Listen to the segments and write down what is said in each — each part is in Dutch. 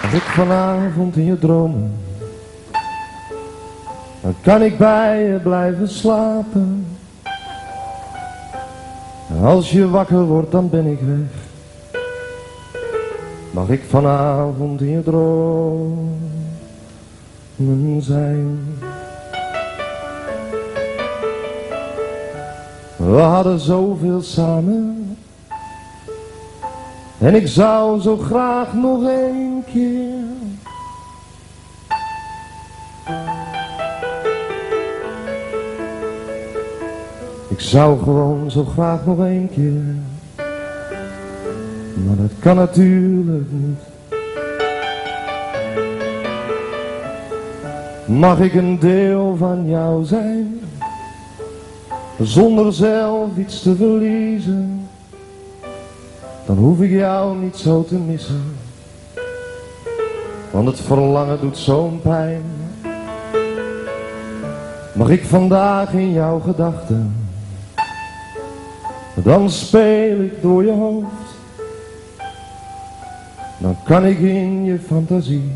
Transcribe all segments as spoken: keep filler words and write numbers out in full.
Als ik vanavond in je dromen, dan kan ik bij je blijven slapen. En als je wakker wordt, dan ben ik weg. Mag ik vanavond in je dromen zijn? We hadden zoveel samen, en ik zou zo graag nog een keer. Ik zou gewoon zo graag nog een keer, maar dat kan natuurlijk niet. Mag ik een deel van jou zijn, zonder zelf iets te verliezen, dan hoef ik jou niet zo te missen, want het verlangen doet zo'n pijn. Mag ik vandaag in jouw gedachten, dan speel ik door je hoofd, dan kan ik in je fantasie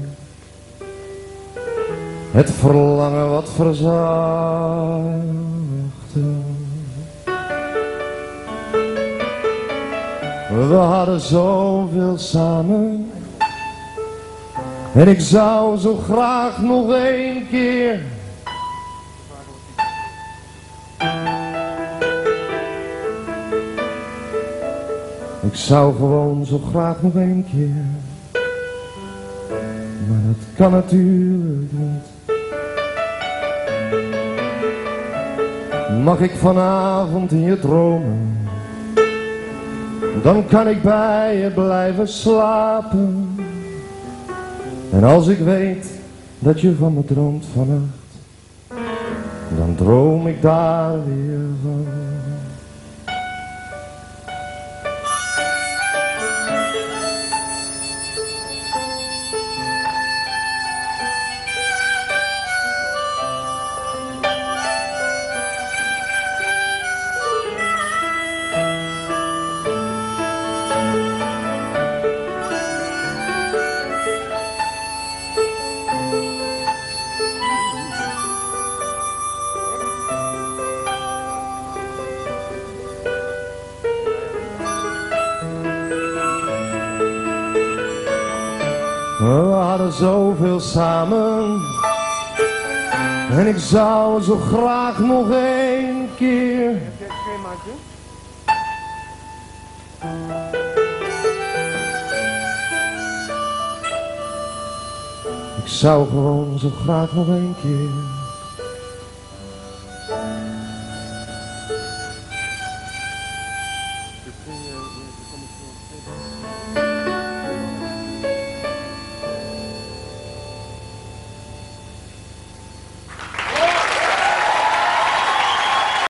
het verlangen wat verzachten. We hadden zoveel samen, en ik zou zo graag nog een keer. Ik zou gewoon zo graag nog een keer, maar dat kan natuurlijk niet. Mag ik vanavond in je dromen, dan kan ik bij je blijven slapen. En als ik weet dat je van me droomt vannacht, dan droom ik daar weer van. We hadden zoveel samen, en ik zou zo graag nog een keer. Ik zou gewoon zo graag nog een keer.